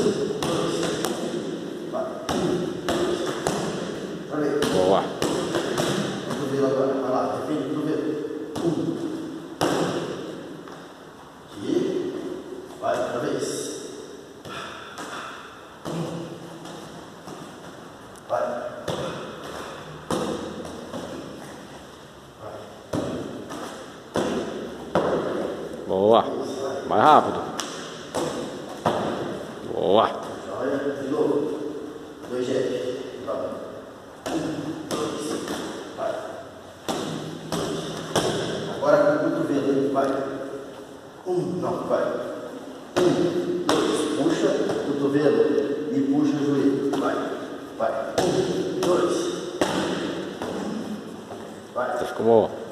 Vai. Outra vez. Boa. Cotovelo agora. Vai lá. Defende o cotovelo. Aqui. Vai. Outra vez. Vai. Boa. Mais rápido. Boa. Olha, de novo. 2 jabs. Vai. 2. Vai. Agora com o cotovelo, hein? Vai. Não, vai. 2. Puxa o cotovelo e puxa o joelho. Vai. Vai. 2. Vai. Ficou bom.